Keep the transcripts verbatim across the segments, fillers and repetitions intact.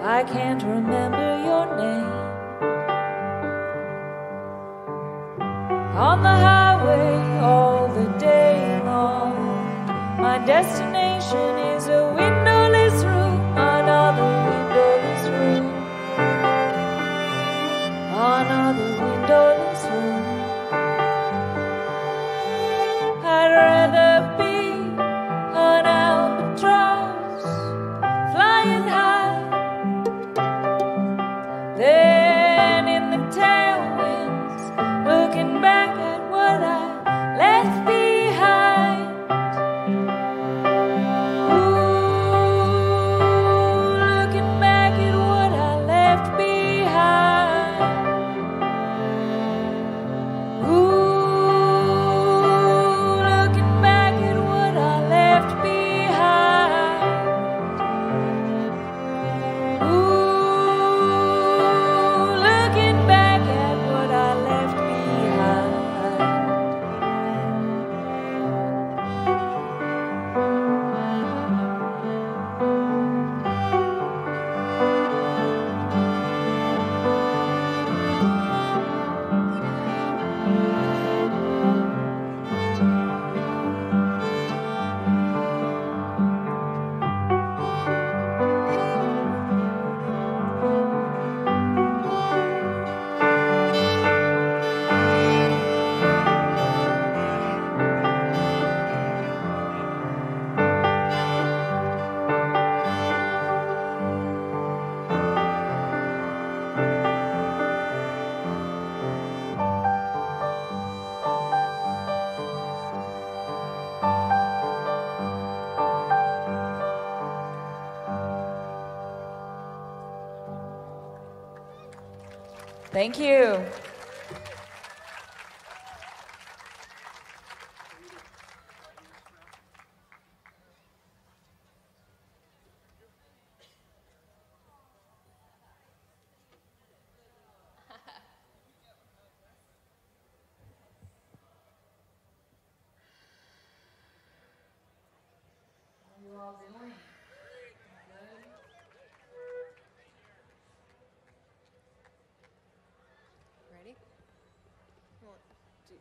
I can't remember your name. On the highway all the day long, my destination is a windowless room, another windowless room, another windowless room. I'd rather be an albatross flying high than in the tailwinds looking back at what I left behind. Ooh, looking back at what I left behind. Ooh, looking back at what I left behind. Ooh, looking back at what I left behind. Thank you. How you all doing? Good? Ready? One, two.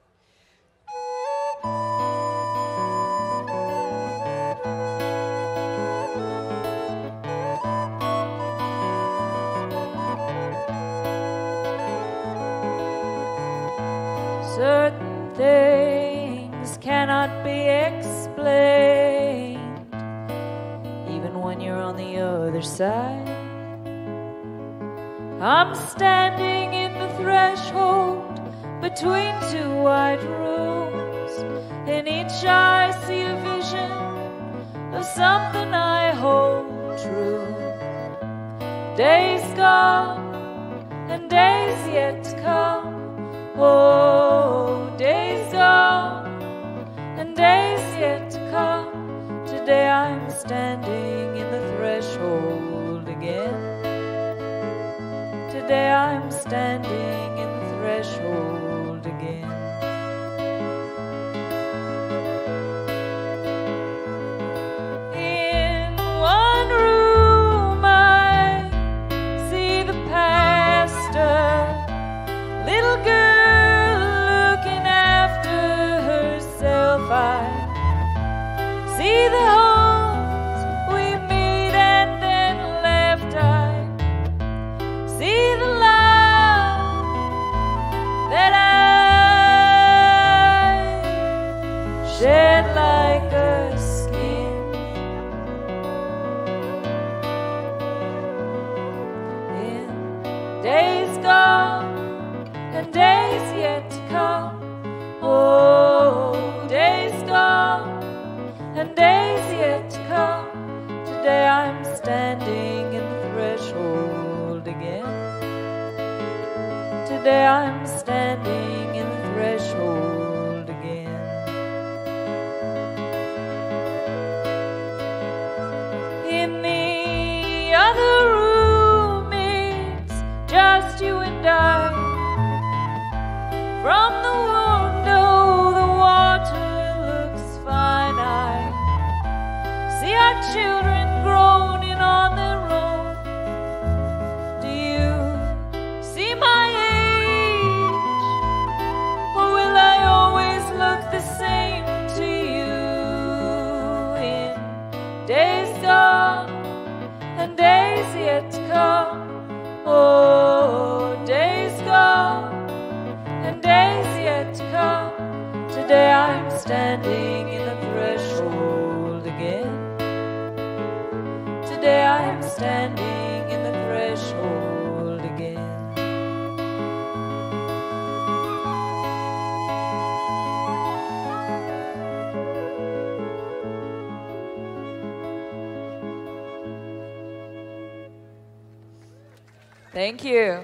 Certain things cannot be explained, even when you're on the other side. I'm standing in the threshold between two white rooms. In each I see a vision of something I hold true. Days gone and days yet to come. Oh, days gone and days yet to come. Today I'm standing in the threshold again. Today I'm standing in the threshold again. In one room I see the pastor, little girl looking after herself. I see the homes we meet and then left. I see the love that I shed like a skin. In days gone and days yet to come. Oh, days gone and days yet to come. Today I'm standing in the threshold again. Today I'm standing in the threshold again. In the other room it's just you and I. From the window the water looks fine. I see our children groaning on their own. days yet to come. Oh, days gone and days yet to come. Today I'm standing in the threshold again. Today I'm standing in the threshold again. Thank you.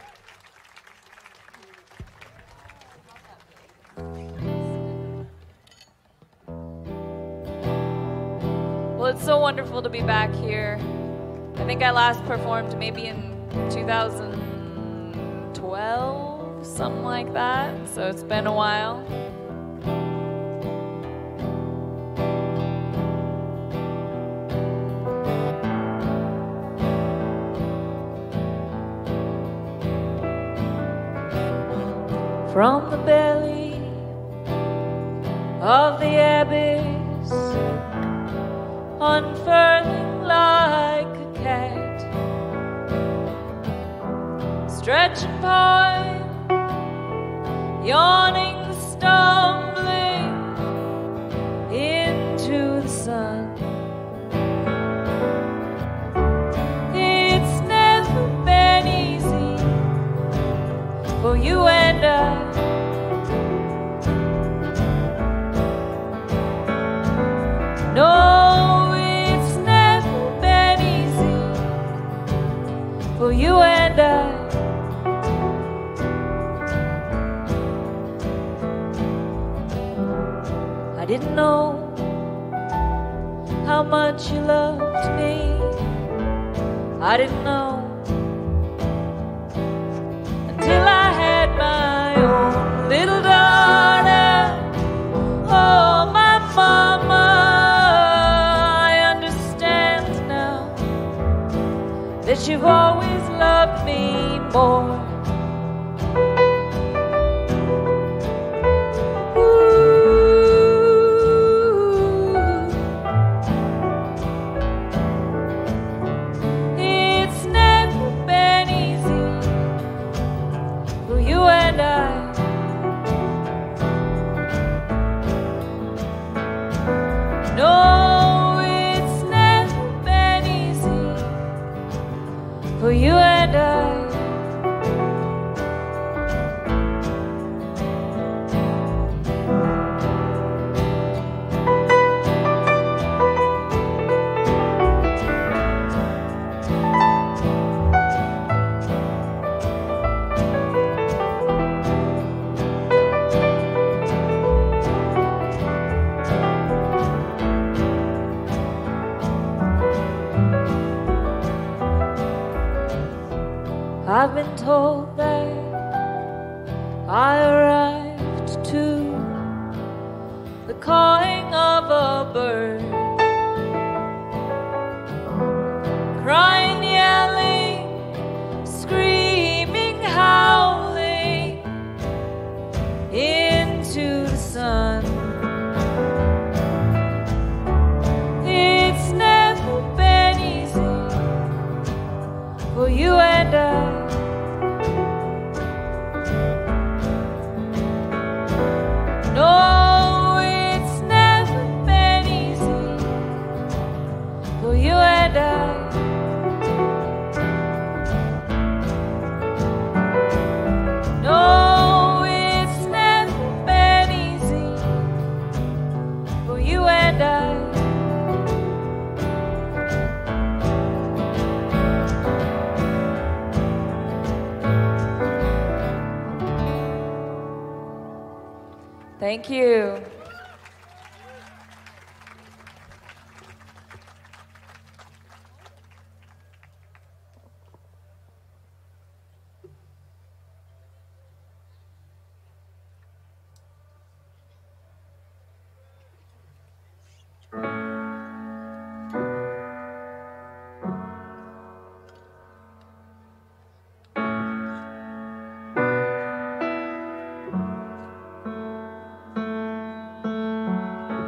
Well, it's so wonderful to be back here. I think I last performed maybe in two thousand twelve, something like that. So it's been a while. From the belly of the abyss, unfurling like a cat, stretching point, yawning, stumbling into the sun. It's never been easy for you and I. No, it's never been easy for you and I. I didn't know how much you loved me. I didn't know until I had my own little daughter. Oh, my mama. That you've always loved me more. Ooh. It's never been easy for you and I. No. For you and I. I've been told that I arrived to the cawing of a bird, crying, yelling, screaming, howling into the sun. It's never been easy for you and I. No, it's never been easy for you and I. No, it's never been easy for you and I. Thank you.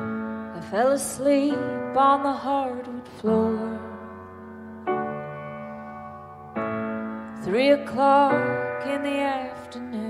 Fell asleep on the hardwood floor. three o'clock in the afternoon.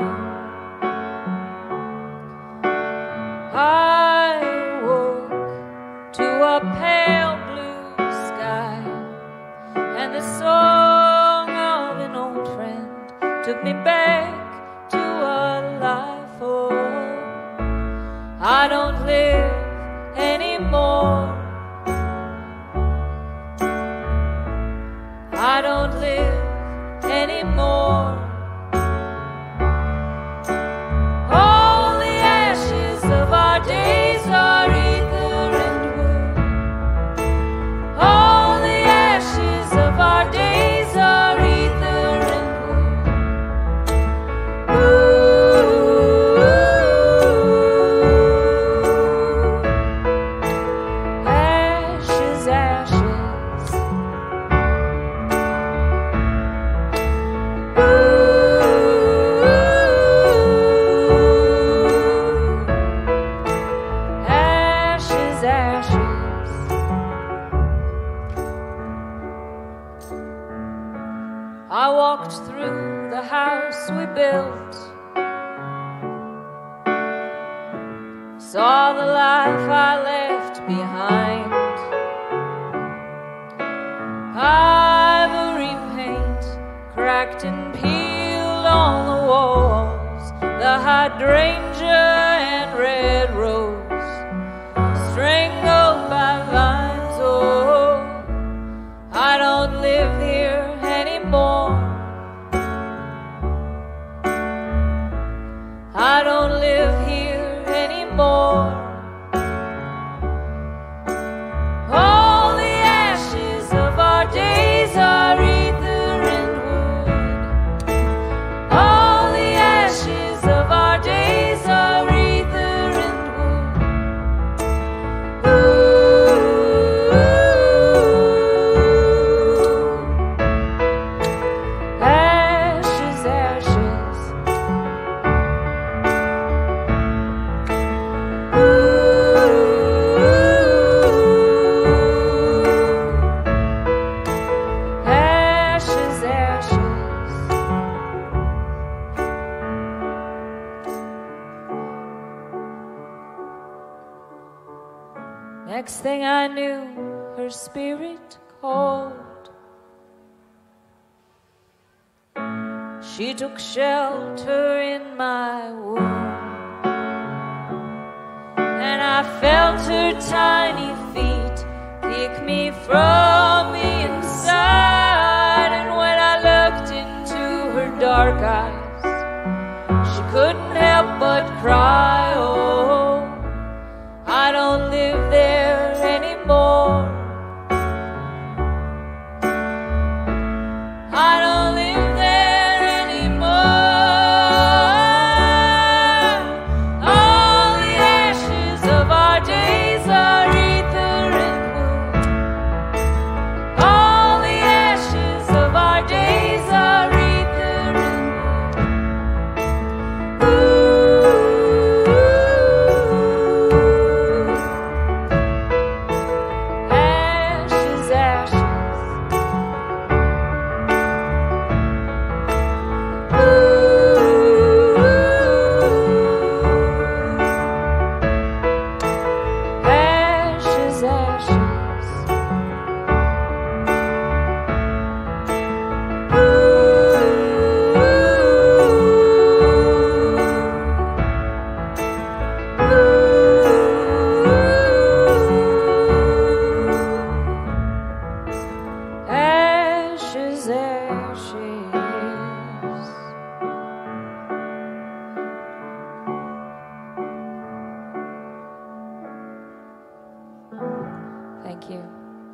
I woke to a pale blue sky, and the song of an old friend took me back to a life old. I don't live anymore. I don't live anymore. All the ashes of our days are ether and wood. All the ashes of our days are ether and wood. Ooh, ashes, ashes. I walked through the house we built, saw the life I left behind. Ivory paint cracked and peeled on the walls, the hydrangea and red rose strangled by vines. Oh, I don't live here anymore. I don't live here anymore. All the ashes of our days are ether and wood. All the ashes of our days are ether and wood. Ooh, ashes, ashes. Ashes, ashes. Next thing I knew, her spirit called. She took shelter in my womb, and I felt her tiny feet pick me from the inside. And when I looked into her dark eyes, she couldn't help but cry. Oh, I don't live there anymore. I don't live there anymore. All the ashes of our days are ether and wood. All the ashes of our days are ether and wood. Ooh, ashes, ashes. Ashes, ashes. Ashes, ashes. Thank you.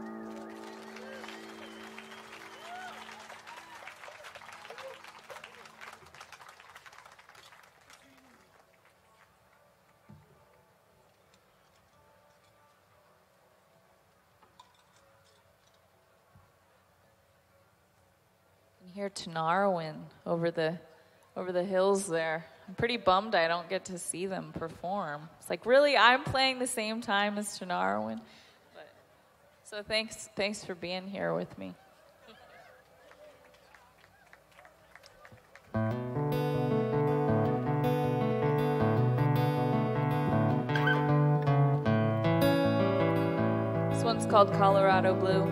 You can hear Tanarwin over the over the hills there. I'm pretty bummed I don't get to see them perform. It's like, really, I'm playing the same time as Tanarwin. But so thanks thanks for being here with me. called Colorado Blue.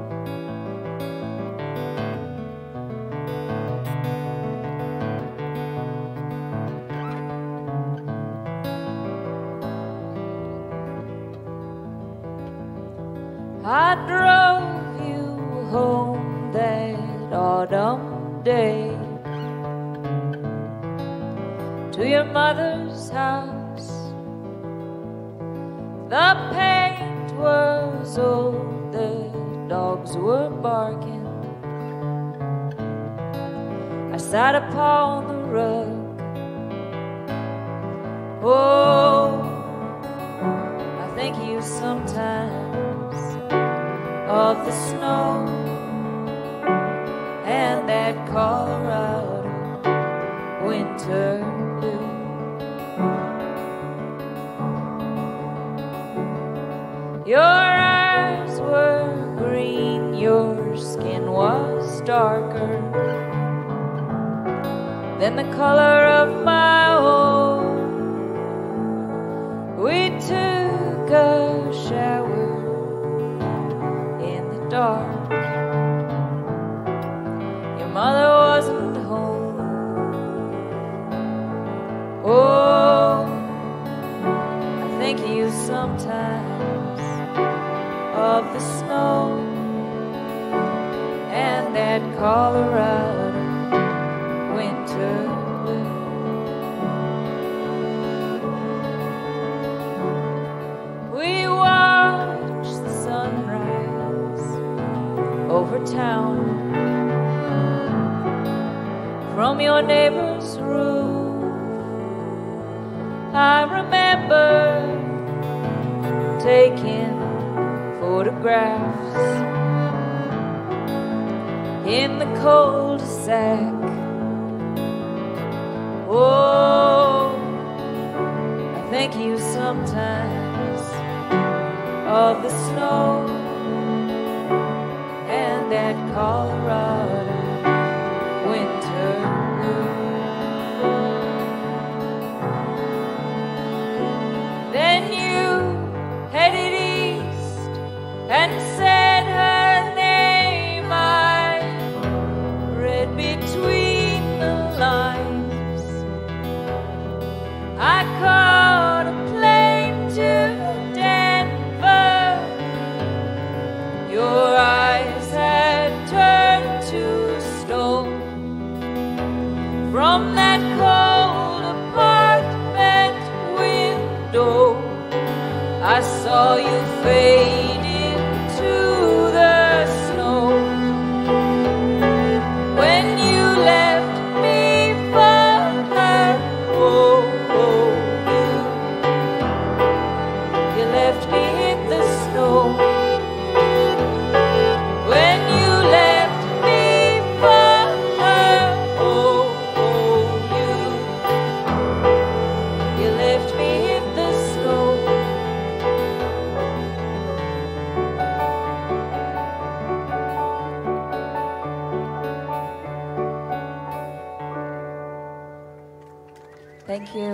I drove you home that autumn day to your mother's house. The paint was old, the dogs were barking. I sat upon the rug. Oh, I think you sometimes of the snow and that Colorado winter blue. Your eyes were green, your skin was darker than the color of my own. We took a shower in the dark. Your mother wasn't home. Oh, I think you sometimes of the snow and that Colorado winter blue. We watched the sunrise over town from your neighbor's roof. I remember taking photographs in the cul-de-sac. Oh, I think you sometimes of the snow and that Colorado winter blue. Then you headed east and said her name. I read between the lines. I caught a plane to Denver. Your eyes had turned to stone from that cold apartment window. I saw you fade into the snow when you left me for her. Oh, oh, you, you left me in the snow when you left me for her. Oh, oh, you, you left me in the snow. Thank you.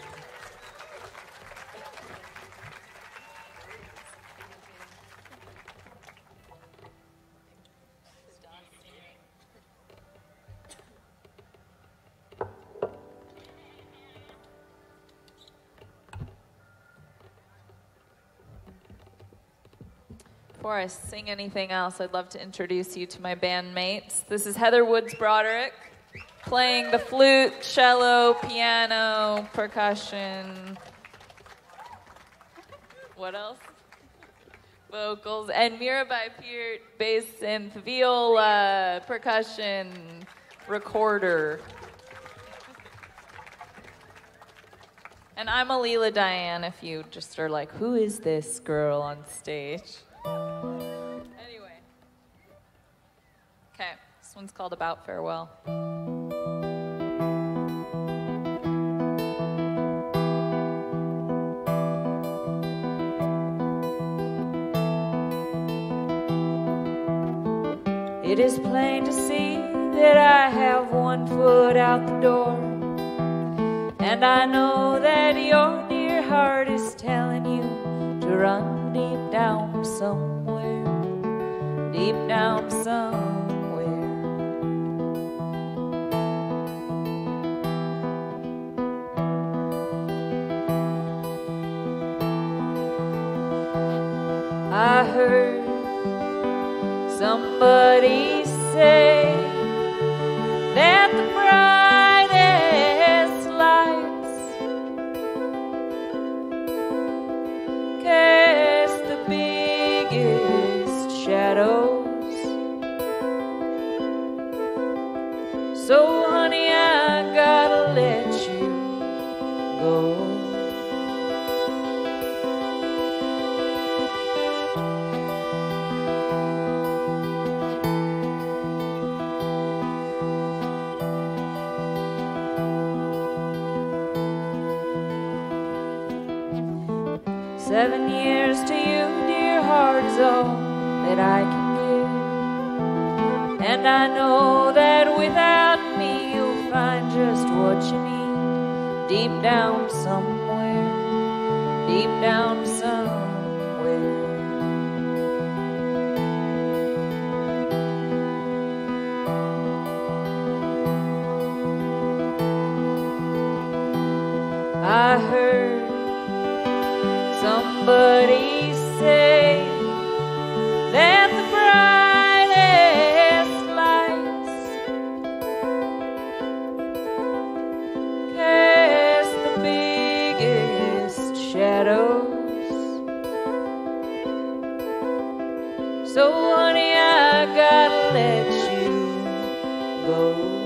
Before I sing anything else, I'd love to introduce you to my bandmates. This is Heather Woods Broderick, playing the flute, cello, piano, percussion. What else? Vocals. And Mirabai Peart, bass, synth, viola, percussion, recorder. And I'm Alela Diane, if you just are like, who is this girl on stage? Anyway. Okay, this one's called About Farewell. It is plain to see that I have one foot out the door, and I know that your dear heart is telling you to run deep down somewhere. deep down somewhere. I heard somebody say that the brightest lights cast the biggest shadows. So honey, I gotta let you go. Seven years to you, dear heart, is all that I can give. And I know that without me you'll find just what you need. Deep down somewhere, deep down somewhere. I heard somebody say that the brightest lights cast the biggest shadows. So honey, I gotta let you go.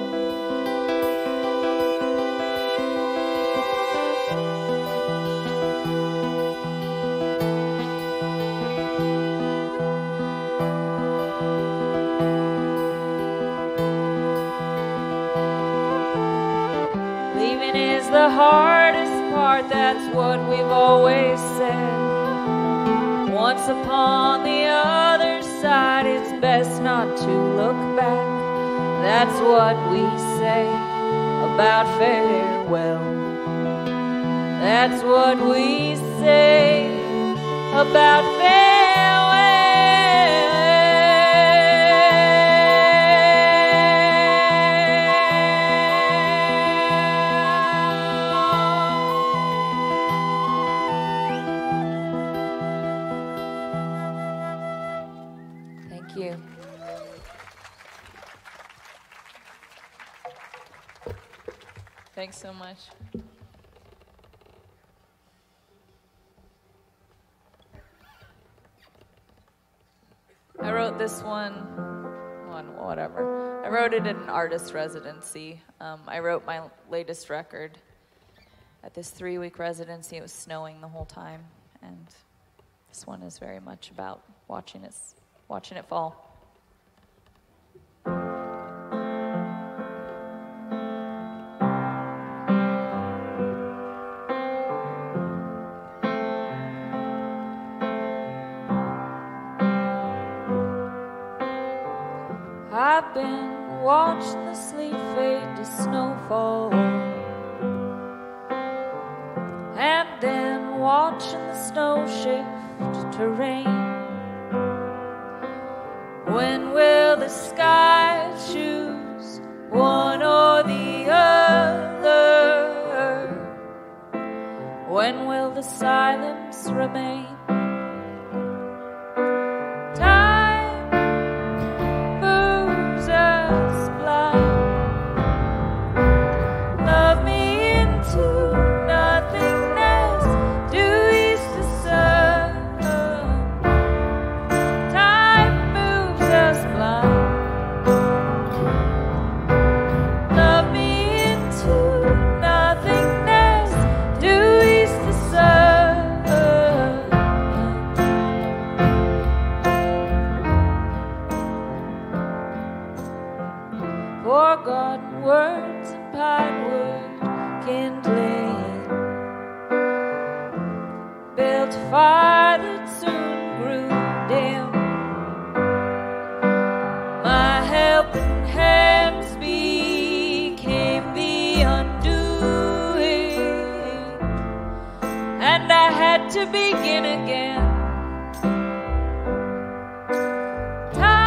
The hardest part, that's what we've always said. Once upon the other side, it's best not to look back. That's what we say about farewell. That's what we say about farewell. Thanks so much. I wrote this one, one whatever. I wrote it in an artist residency. Um, I wrote my latest record at this three-week residency. It was snowing the whole time, and this one is very much about watching it, watching it fall. I've been watching the sleet fade to snowfall, and then watching the snow shift to rain. When will the sky choose one or the other? When will the silence remain? To begin again. Time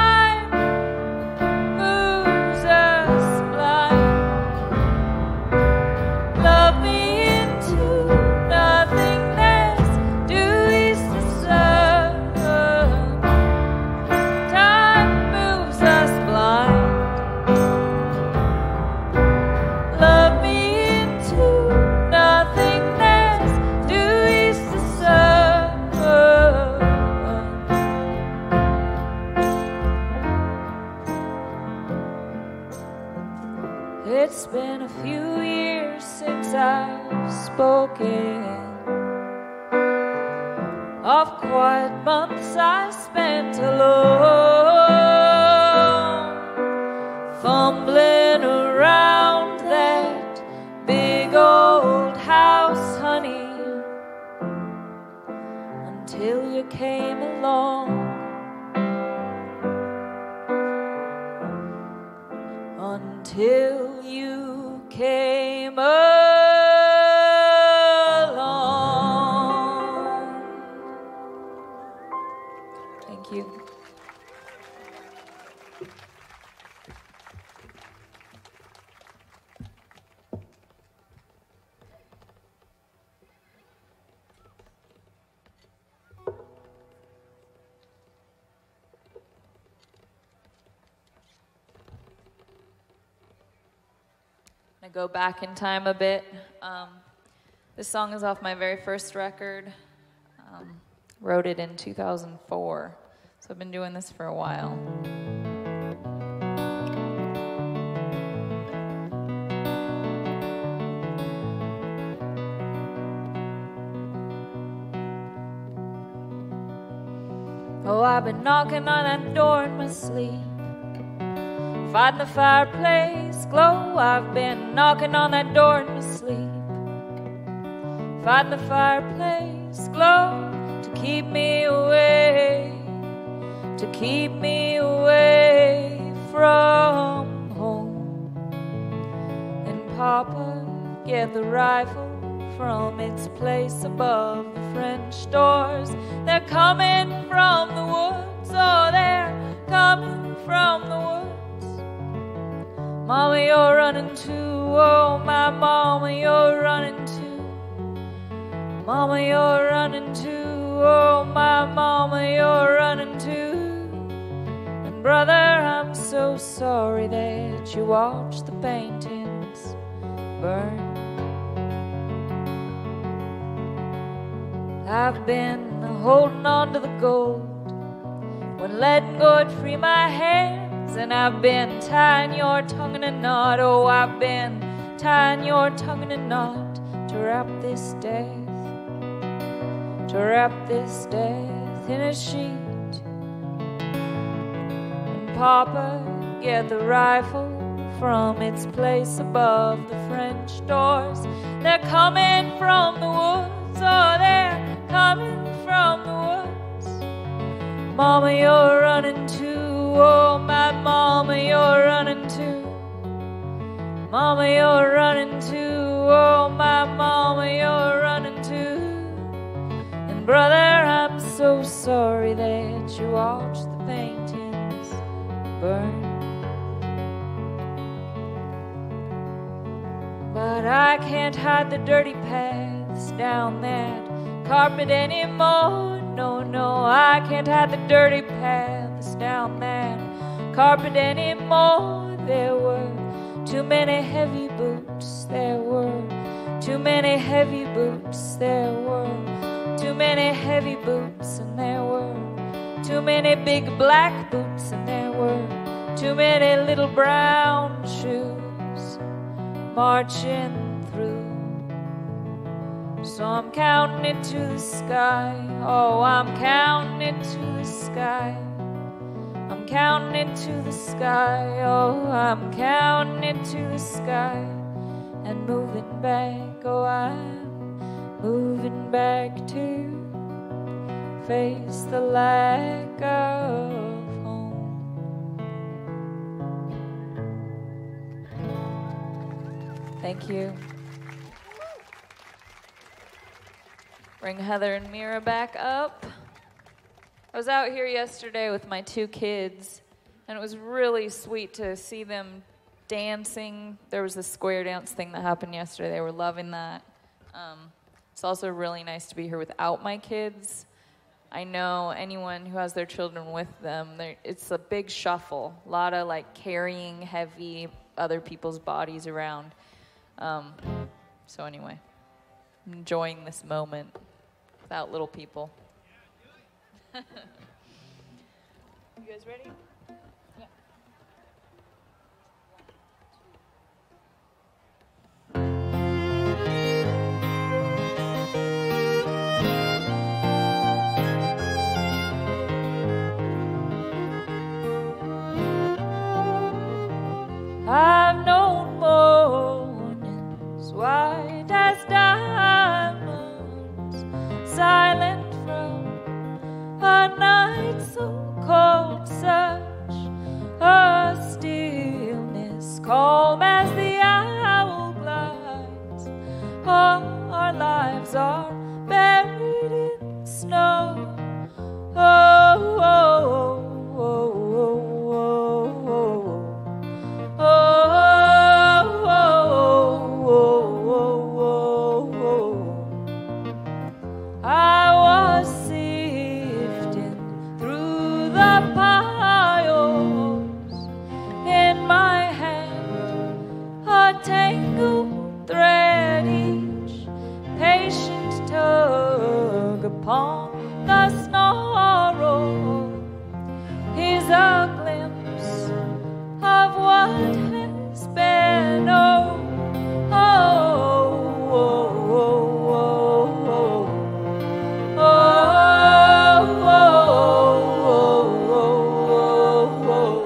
It's been a few years since I've spoken of quiet months I spent alone, fumbling around that big old house, honey, until you came along. Until you came along. Thank you. I go back in time a bit. Um, this song is off my very first record. Um, wrote it in two thousand four, so I've been doing this for a while. Oh, I've been knocking on that door in my sleep, fighting the fireplace glow. I've been knocking on that door in my sleep, fighting the fireplace glow, to keep me away, to keep me away from home. And Papa, get the rifle from its place above the French doors. They're coming from the woods, oh, they're coming from the woods. Mama, you're running too, oh, my mama, you're running too. Mama, you're running too, oh, my mama, you're running too. And brother, I'm so sorry that you watched the paintings burn. I've been holding on to the gold when letting go it free my hands. And I've been tying your tongue in a knot. Oh, I've been tying your tongue in a knot to wrap this death, to wrap this death in a sheet. And Papa, get the rifle from its place above the French doors. They're coming from the woods, oh, they're coming from the woods. Mama, you're running too, oh, my mama, you're running too. Mama, you're running too, oh, my mama, you're running too. And brother, I'm so sorry that you watched the paintings burn. But I can't hide the dirty paths down that carpet anymore. No, no, I can't hide the dirty paths down that carpet anymore. There were too many heavy boots. There were too many heavy boots. There were too many heavy boots. And there were too many big black boots. And there were too many little brown shoes marching through. So I'm counting it to the sky. Oh, I'm counting it to the sky. I'm counting it to the sky. Oh, I'm counting it to the sky. And moving back, oh, I'm moving back to face the lack of home. Thank you. Bring Heather and Mira back up. I was out here yesterday with my two kids, and it was really sweet to see them dancing. There was a square dance thing that happened yesterday. They were loving that. Um, it's also really nice to be here without my kids. I know anyone who has their children with them, it's a big shuffle. A lot of like carrying heavy other people's bodies around. Um, so anyway, I'm enjoying this moment without little people. You guys ready? Yeah. calm as the owl glides. All our lives are buried in snow. Oh, oh, oh, oh, oh, oh, oh, oh, oh, oh. I was sifting through the piles, in my hand a tangled thread, each patient tug upon the snarl is a glimpse of what has been. Oh, oh, oh, oh, oh, oh, oh, oh, oh.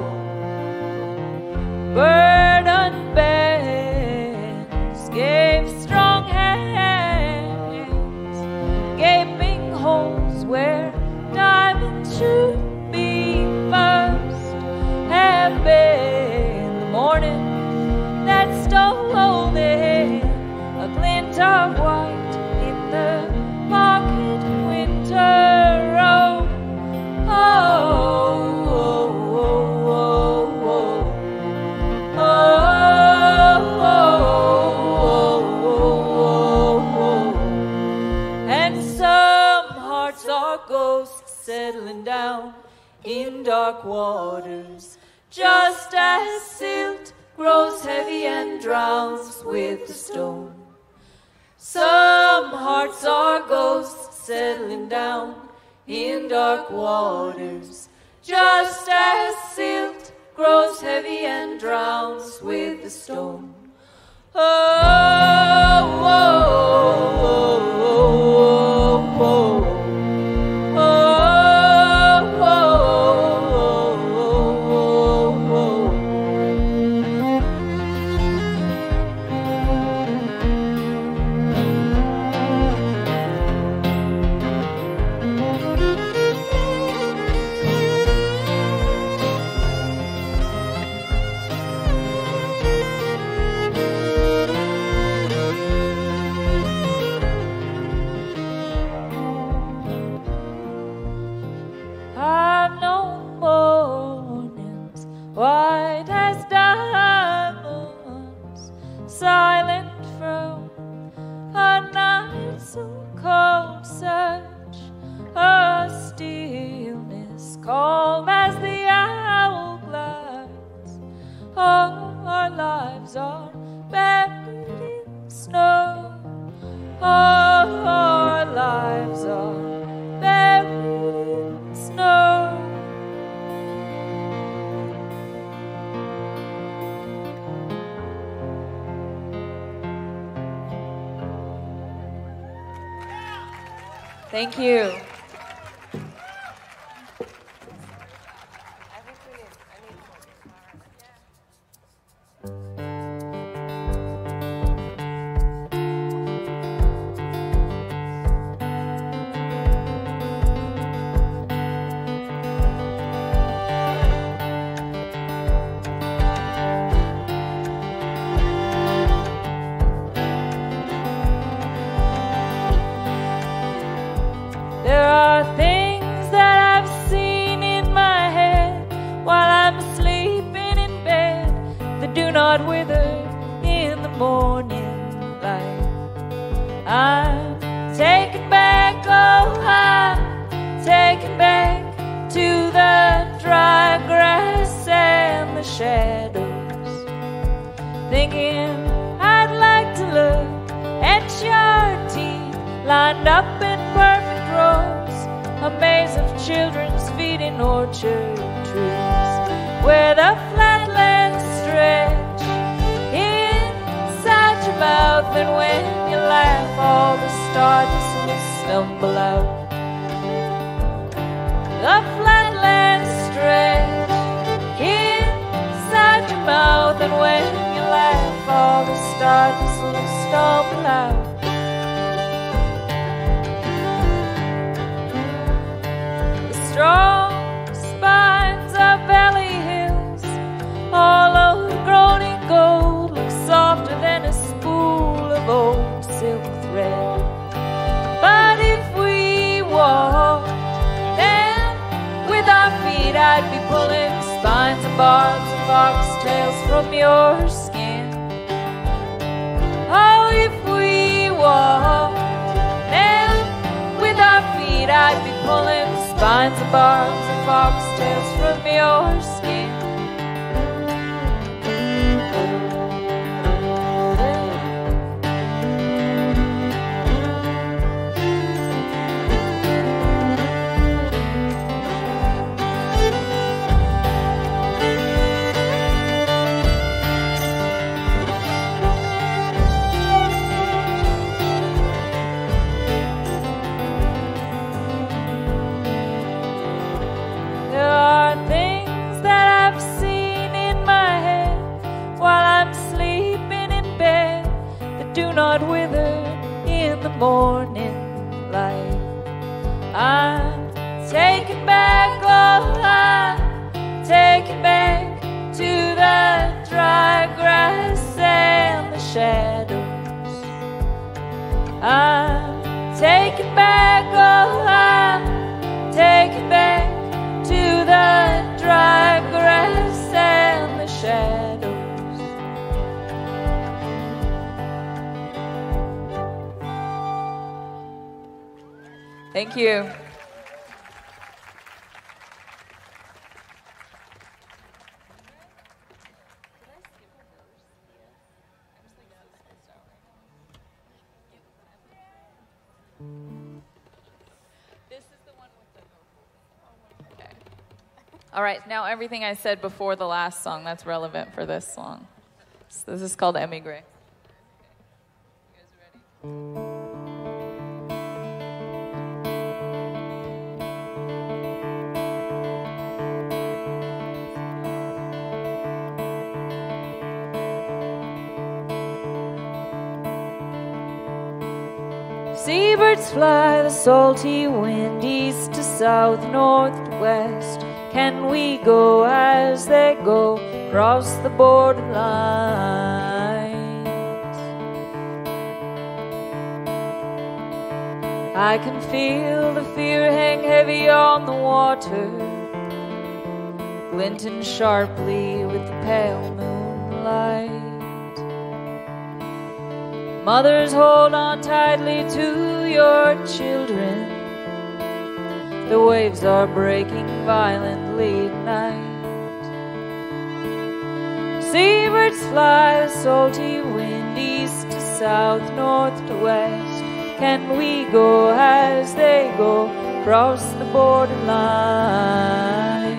Burdened bands gave strong hands, gaping holes where diamonds should be first, have been the morning that stole in a glint of white in the pocket winter road. Oh, oh, oh, oh, oh, oh, oh, oh. And some hearts are ghosts settling down in dark waters, just as silt grows heavy and drowns with the stone. Some hearts are ghosts settling down in dark waters, just as silt grows heavy and drowns with the stone. Oh, oh, oh, oh, oh, oh. I've known mornings white as diamonds, silent from a night so cold, such a stillness, calm as the owl glides. All our lives are buried in snow. All our lives are buried in snow. Thank you. There are things that I've seen in my head while I'm sleeping in bed that do not wither in the morning light. I'm taken back, oh, I'm taken back to the dry grass and the shadows, thinking I'd like to look at your teeth lined up in perfect rows, a maze of children's feet in orchard trees, where the flatlands stretch inside your mouth, and when you laugh all the stars will stumble out. The flatlands stretch inside your mouth, and when you laugh all the stars will stumble out. Strong spines of valley hills, all overgrown in gold, your skin. Oh, if we walked now with our feet, I'd be pulling spines and barbs and foxtails from your skin. Not wither in the morning light. I'm taking back all I'm taking back to the dry grass and the shadows. I'm taking back all I'm taking back to the dry grass and the shadows. Thank you. This is the one with the... Okay. All right, now everything I said before the last song, that's relevant for this song. So this is called Emigre. You guys ready? Seabirds fly the salty wind east to south, north to west. Can we go as they go across the borderlines? I can feel the fear hang heavy on the water, glinting sharply with the pale moonlight. Mothers, hold on tightly to your children. The waves are breaking violently tonight. Seabirds fly the salty wind east to south, north to west. Can we go as they go across the borderlines?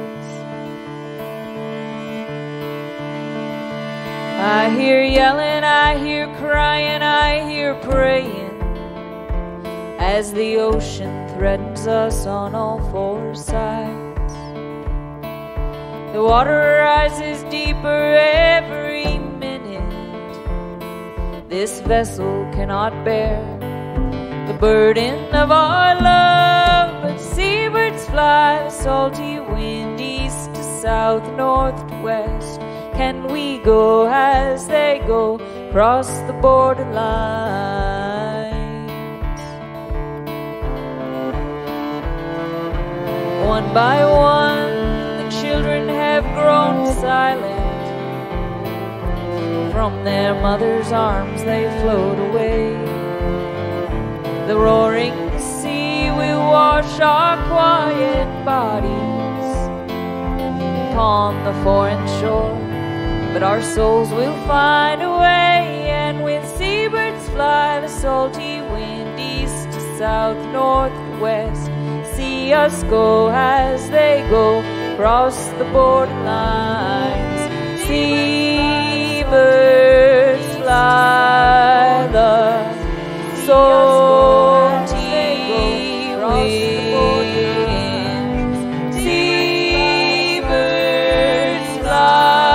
I hear yelling, I hear crying, I hear praying as the ocean threatens us on all four sides. The water rises deeper every minute. This vessel cannot bear the burden of our love. But seabirds fly the salty wind east to south, north to west. Can we go as they go across the borderlines? One by one, the children have grown silent. From their mother's arms they float away. The roaring sea will wash our quiet bodies upon the foreign shore. But our souls will find a way, and with seabirds fly the salty wind east to south, north to west. See us go as they go across the borderlines. Seabirds fly the salty wind. Seabirds fly.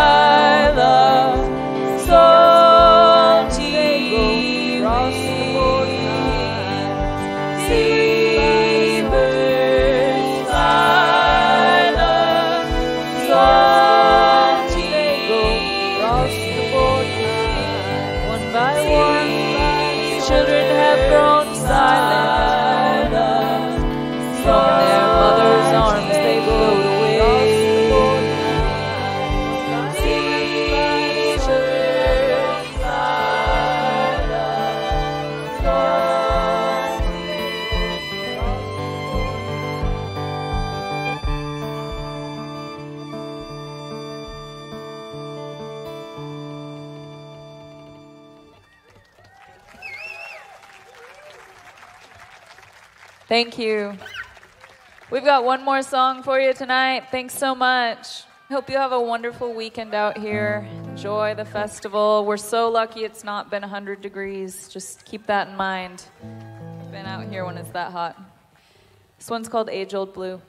Thank you. We've got one more song for you tonight. Thanks so much. Hope you have a wonderful weekend out here. Enjoy the festival. We're so lucky it's not been one hundred degrees. Just keep that in mind. I've been out here when it's that hot. This one's called Age Old Blue.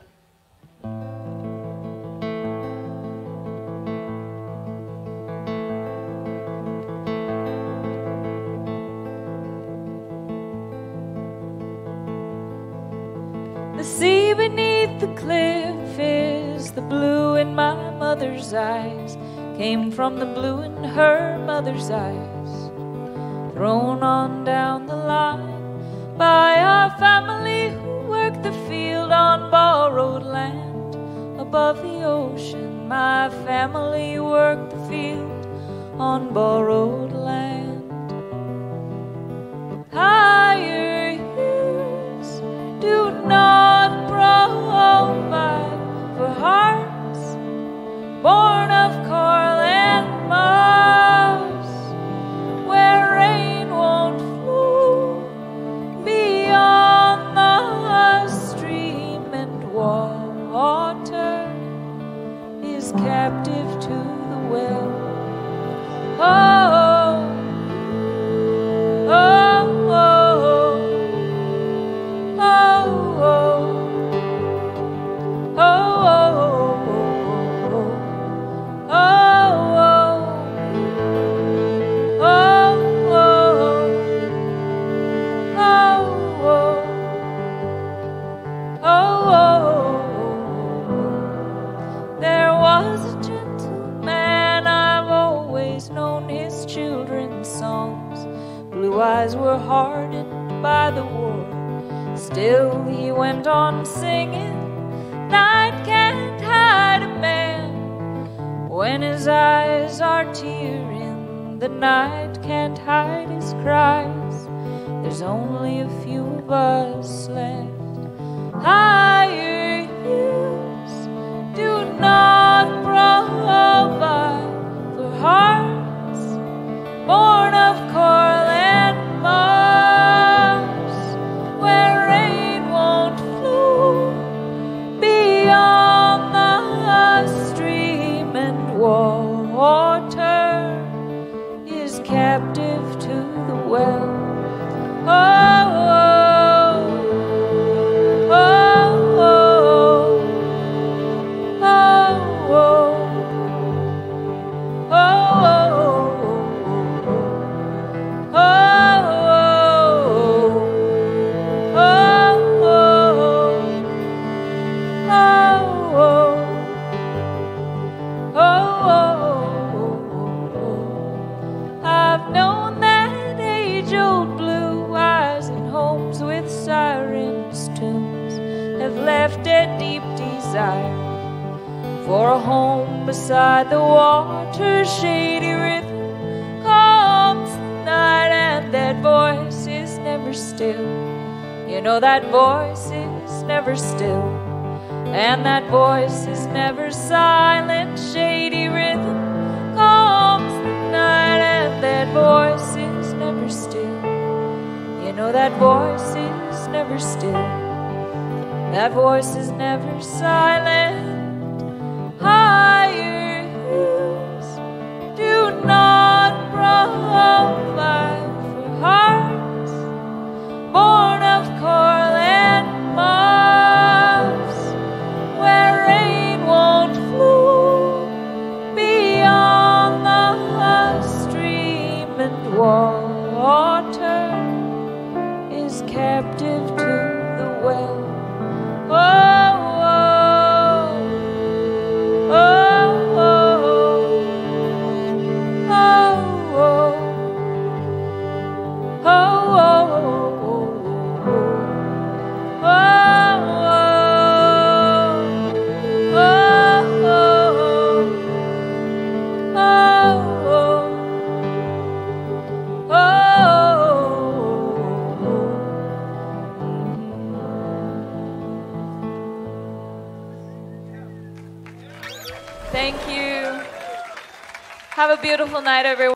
The sea beneath the cliff is the blue in my mother's eyes. Came from the blue in her mother's eyes. Thrown on down the line by our family who worked the field on borrowed land. Above the ocean, my family worked the field on borrowed land. Higher years do not provide for hearts born of coral and moss, where rain won't flow beyond the stream, and water is captive to the well. Oh, oh, oh, oh, oh, oh, there was a gentleman, I've always known his children's songs. Blue eyes were hardened by the war, still he went on singing. Night can't hide a man when his eyes are tearing. The night can't hide his cries. There's only a few of us left. Higher years do not provide for hearts born of coral and moss, where rain won't flow beyond the stream, and water is captive to the well. Oh, oh, oh, oh, oh, oh, I've known that age-old blue eyes in homes with sirens' tunes have left a deep desire for a home beside the water. Shady rhythm calms the night, and that voice is never still. You know that voice is never still, and that voice is never silent. Shady rhythm calms the night, and that voice is never still. You know that voice is never still, that voice is never silent. Higher hills do not provide for hearts born of coral and moss, where rain won't flow beyond the stream, and water is captive to the well. Oh, oh, oh, oh, oh, oh, oh, Thank you. Have a beautiful night, everyone.